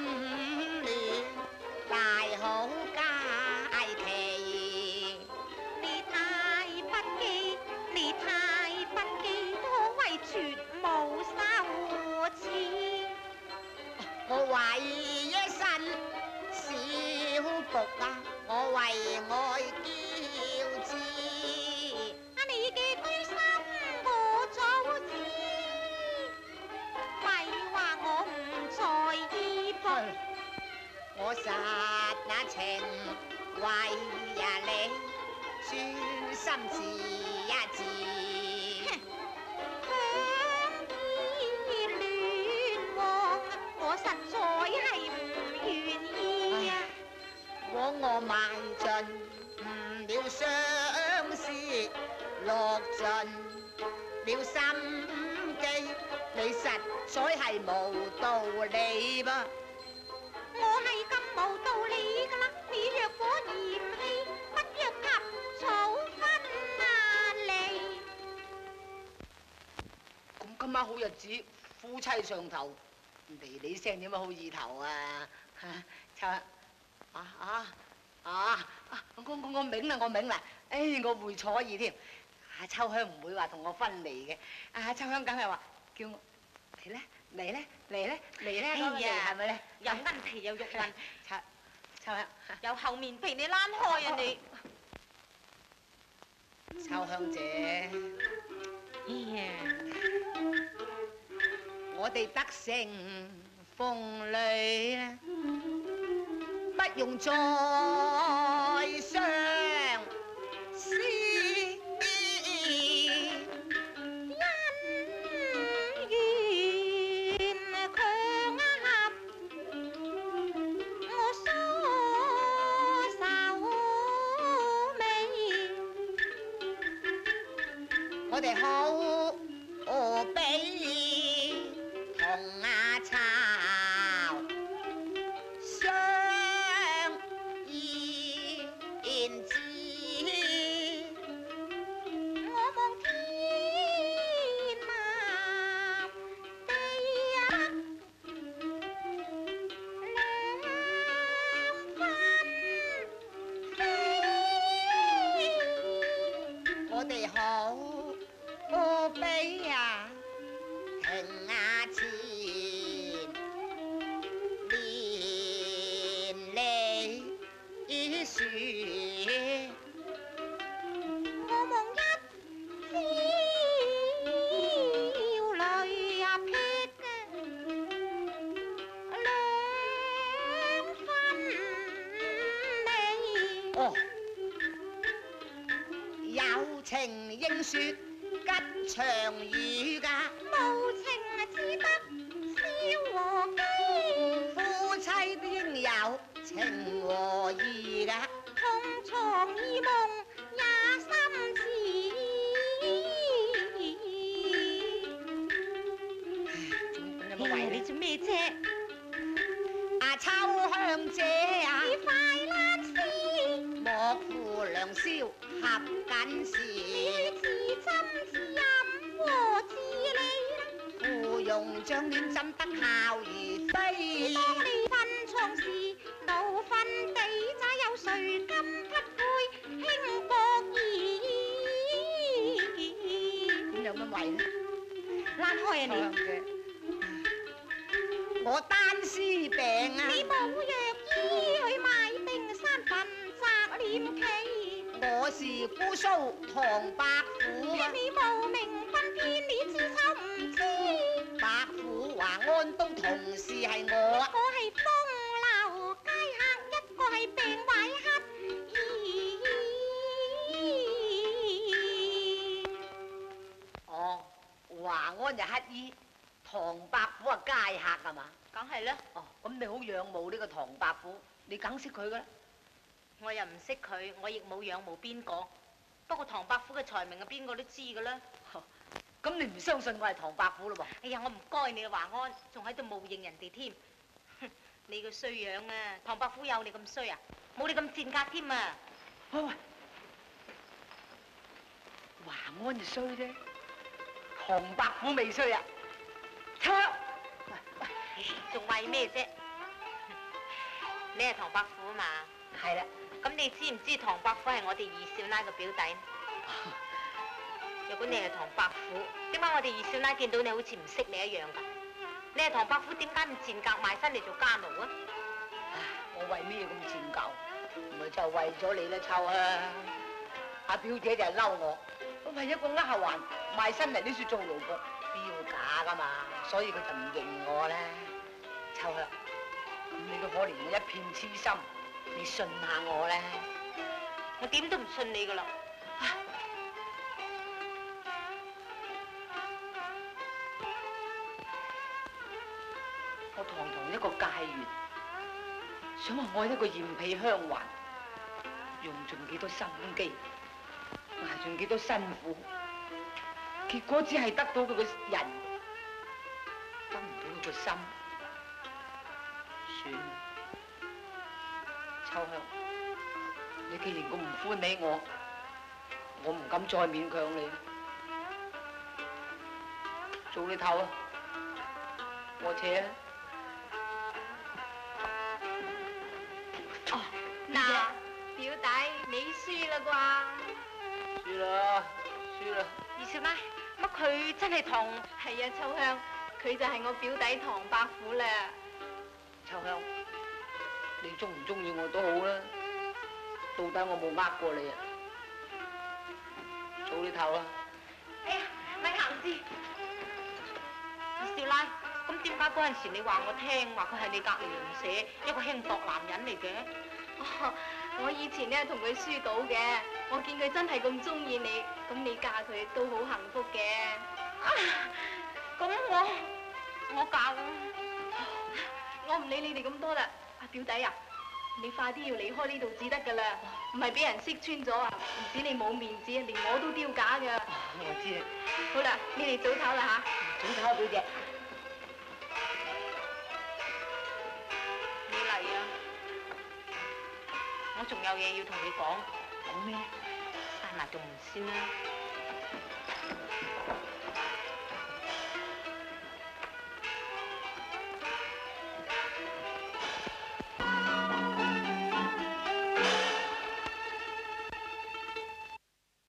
亂，大好佳期。 你太不羈，你太不羈，可謂絕無羞恥。 我為一身小僕啊，我為愛驕志。 你嘅居心我早知，咪話我唔在意噃。 我實那情為呀你，專心致一致。 香依戀望，我實在係唔願意啊！ 我賣盡了相思，落盡了心機，你實在係無道理噃。 我係咁無道理㗎啦！你若果嫌棄，不若及早分啊你。 咁今晚好日子，夫妻上頭，嚟你聲點樣好意頭啊？秋我明啦，我明啦，我會錯意添。秋香唔會話同我分離嘅，秋香梗係話叫我嚟咧，嚟咧，嚟咧，嚟咧，咁嚟係咪咧？ 又奀皮又肉韌， 秋香， 有後面皮你躝開啊你！ 秋香姐，我哋得勝風裏，不用再相思。我哋好比同巢相依知。 我望天南地兩分飛， 我哋好比啊停前連理樹。 我望一朝淚啊撇兩分離。 哦，有情應説吉祥語㗎， 無情只得笑和悲， 夫妻都應有情和義㗎。 同床異夢也心知。你做咩啫？ 秋香姐啊， 你快爛絲， 莫負良宵合緊時， 自斟自飲和自理。 芙蓉將暖浸得孝如飛。 當你瞓床時，怒憤地咋有誰甘匹配輕薄兒？ 咁有乜謂呢？ 躝開啊你！ 姐，我單絲病啊！ 你冇藥醫去買定山份摘臉旗， 我是姑蘇唐伯虎啊！ 你無名分偏，你知醜唔知？ 伯虎話安東同事係我啊！ 我係風流街客，一個係病壞乞兒。 哦，華安就乞衣，唐伯虎啊街客係嘛？ 梗係啦， 哦，咁你好仰慕呢個唐伯虎，你梗識佢噶啦。 我又唔識佢，我亦冇仰慕邊個。不過唐伯虎嘅才名啊，邊個都知㗎啦。 咁你唔相信我係唐伯虎咯噃？ 哎呀，我唔該你啊，華安，仲喺度冒認人哋添。你個衰樣啊，唐伯虎有你咁衰啊？冇你咁賤格添啊！ 喂，華安就衰啫，唐伯虎未衰啊！秋香， 仲為咩啫？ 你係唐伯虎啊嘛？ 係啦。 咁你知唔知唐伯虎係我哋二少奶嘅表弟？如果你係唐伯虎，點解我哋二少奶見到你好似唔識你一樣㗎？你係唐伯虎，點解唔賤格賣身嚟做家奴啊？ 唉，我為咩咁賤格？咪就係為咗你啦，秋香。阿表姐就係嬲我，為一個丫鬟賣身嚟都算做奴僕，標假㗎嘛，所以佢就唔認我啦。秋香，咁你都可憐我一片痴心，你信下我啦。 我點都唔信你㗎啦。 我堂堂一個界員，想話愛一個艷婢香環，用盡幾多心機，捱盡幾多辛苦，結果只係得到佢個人，得唔到佢個心。算啦，秋香，你既然咁唔歡喜我唔敢再勉強你。做你頭啊，我扯啦。 嗱，表弟你輸啦啩？ 輸啦，輸啦。 二少奶，乜佢真係唐？ 係啊，秋香，佢就係我表弟唐伯虎啦。 秋香，你中唔中意我都好啦，到底我冇呃過你啊？早啲唞啦。 哎呀，咪行先。二少奶，咁點解嗰陣時你話我聽話佢係你隔離鄰舍一個輕薄男人嚟嘅？ 哦，我以前咧同佢輸到嘅，我見佢真係咁中意你，咁你嫁佢都好幸福嘅。 咁我嫁啦。 我唔理你哋咁多啦，阿表弟啊，你快啲要離開呢度至得噶啦，唔係俾人識穿咗啊，唔止你冇面子，連我都丟架噶。 我知啊。 好啦，你哋早唞啦吓。 早唞啊，表姐。 你嚟啊！我仲有嘢要同你講。 講咩？ 閂埋道門先啦。